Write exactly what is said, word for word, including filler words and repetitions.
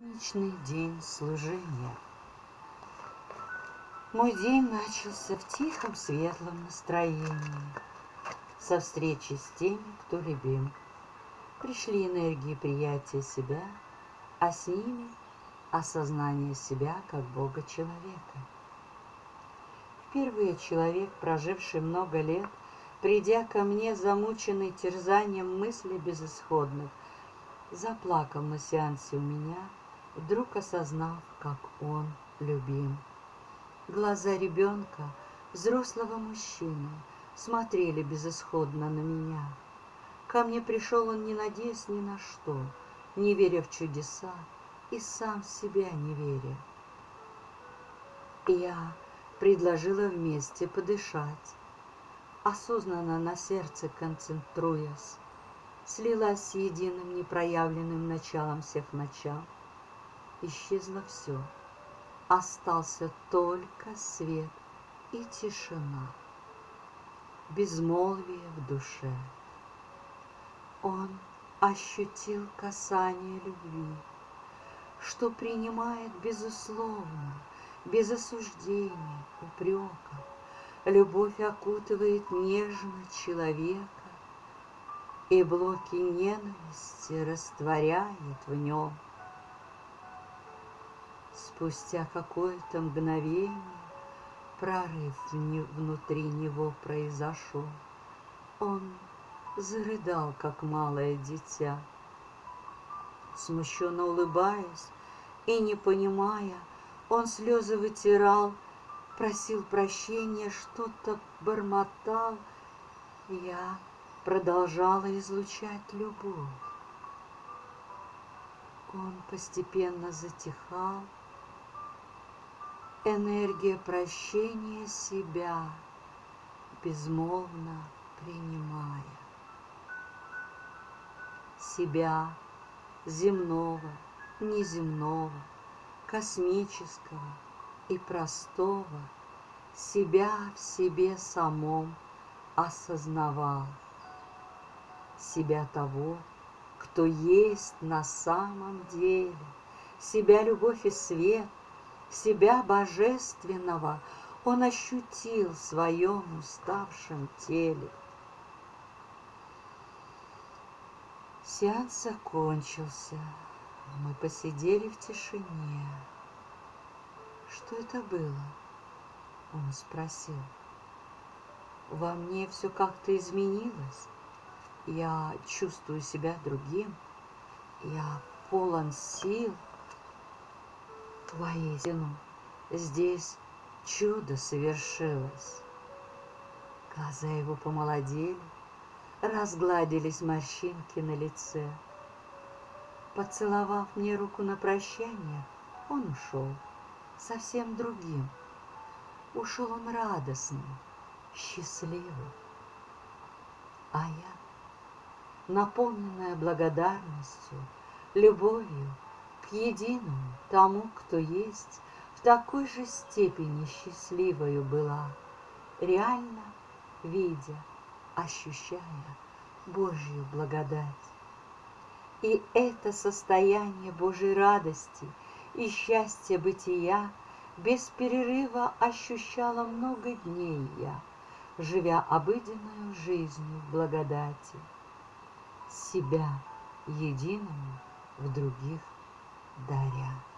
Праздничный день служения. Мой день начался в тихом, светлом настроении, со встречи с теми, кто любим. Пришли энергии приятия себя, а с ними осознание себя как Бога-человека. Впервые человек, проживший много лет, придя ко мне, замученный терзанием мыслей безысходных, заплакал на сеансе у меня, вдруг осознав, как он любим. Глаза ребенка, взрослого мужчины, смотрели безысходно на меня. Ко мне пришел он, не надеясь ни на что, не веря в чудеса и сам в себя не веря. Я предложила вместе подышать, осознанно на сердце концентруясь, слилась с единым непроявленным началом всех начал. Исчезло все, остался только свет и тишина, безмолвие в душе. Он ощутил касание любви, что принимает безусловно, без осуждения, упрека. Любовь окутывает нежно человека и блоки ненависти растворяет в нем. Спустя какое-то мгновение прорыв внутри него произошел. Он зарыдал, как малое дитя. Смущенно улыбаясь и не понимая, он слезы вытирал, просил прощения, что-то бормотал. Я продолжала излучать любовь. Он постепенно затихал. Энергия прощения себя, безмолвно принимая. Себя земного, неземного, космического и простого, себя в себе самом осознавал. Себя того, кто есть на самом деле, себя любовь и свет, себя божественного он ощутил в своем уставшем теле. Сеанс закончился. Мы посидели в тишине. Что это было? Он спросил. Во мне все как-то изменилось. Я чувствую себя другим. Я полон сил. Воистину, здесь чудо совершилось. Глаза его помолодели, разгладились морщинки на лице. Поцеловав мне руку на прощание, он ушел совсем другим. Ушел он радостным, счастливым. А я, наполненная благодарностью, любовью к единому тому, кто есть, в такой же степени счастливою была, реально видя, ощущая Божью благодать. И это состояние Божьей радости и счастья бытия без перерыва ощущала много дней я, живя обыденную жизнью в благодати, себя единому в других даря.